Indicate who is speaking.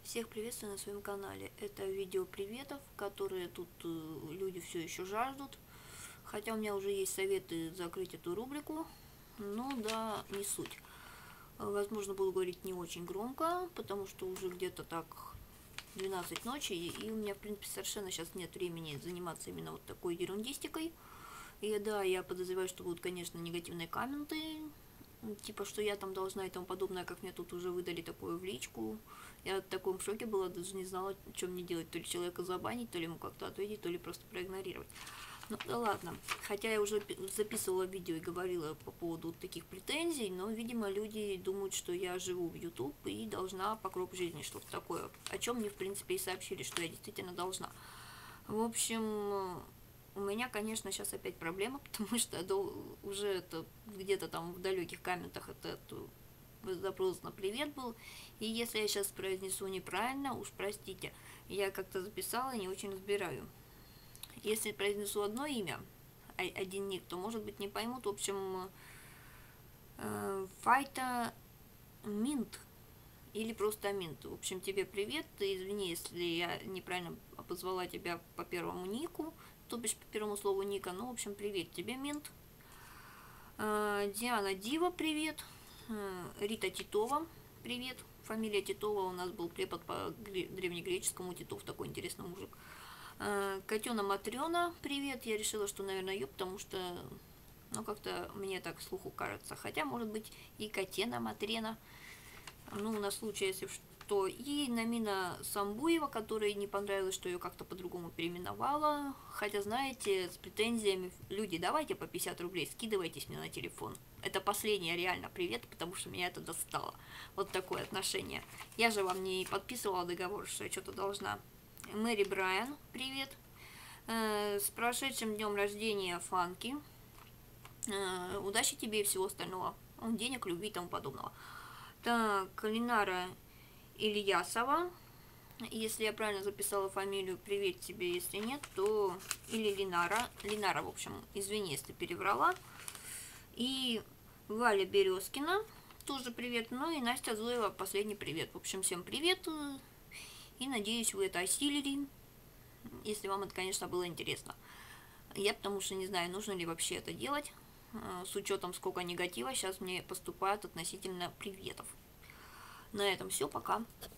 Speaker 1: Всех приветствую на своем канале. Это видео приветов, которые тут люди все еще жаждут. Хотя у меня уже есть советы закрыть эту рубрику. Но да, не суть. Возможно, буду говорить не очень громко, потому что уже где-то так 12 ночи. И у меня, в принципе, совершенно сейчас нет времени заниматься именно вот такой ерундистикой. И да, я подозреваю, что будут, конечно, негативные комменты. Типа, что я там должна и тому подобное, как мне тут уже выдали такое в личку. Я в таком шоке была, даже не знала, что мне делать. То ли человека забанить, то ли ему как-то ответить, то ли просто проигнорировать. Ну да ладно. Хотя я уже записывала видео и говорила по поводу вот таких претензий, но, видимо, люди думают, что я живу в YouTube и должна по кругу жизни что-то такое. О чем мне, в принципе, и сообщили, что я действительно должна. В общем, у меня, конечно, сейчас опять проблема, потому что уже это где-то там в далеких комментах это запрос на привет был. И если я сейчас произнесу неправильно, уж простите, я как-то записала и не очень разбираю. Если произнесу одно имя, один ник, то, может быть, не поймут. В общем, Файта Минт или просто Минт. В общем, тебе привет. Ты извини, если я неправильно позвала тебя по первому нику, то бишь по первому слову ника. Ну, в общем, привет тебе, Минт. Диана Дива, привет. Рита Титова, привет. Фамилия Титова, у нас был препод по древнегреческому, Титов, такой интересный мужик. Котена Матрена, привет. Я решила, что, наверное, ее, потому что, ну, как-то мне так слуху кажется. Хотя, может быть, и Котена Матрена. Ну, на случай, если что. И Намина Самбуева, которой не понравилось, что ее как-то по-другому переименовала. Хотя, знаете, с претензиями, люди, давайте по 50 рублей, скидывайтесь мне на телефон. Это последнее реально привет, потому что меня это достало. Вот такое отношение. Я же вам не подписывала договор, что я что-то должна. Мэри Брайан, привет. С прошедшим днем рождения, Фанки. Удачи тебе и всего остального. Денег, любви и тому подобного. Так, Линара Ильясова. Если я правильно записала фамилию, привет тебе. Если нет, то... Или Линара. Линара, в общем, извини, если переврала. И Валя Березкина. Тоже привет. Ну и Настя Зуева, последний привет. В общем, всем привет. И надеюсь, вы это осилили. Если вам это, конечно, было интересно. Я потому что не знаю, нужно ли вообще это делать. С учетом, сколько негатива сейчас мне поступает относительно приветов. На этом все, пока.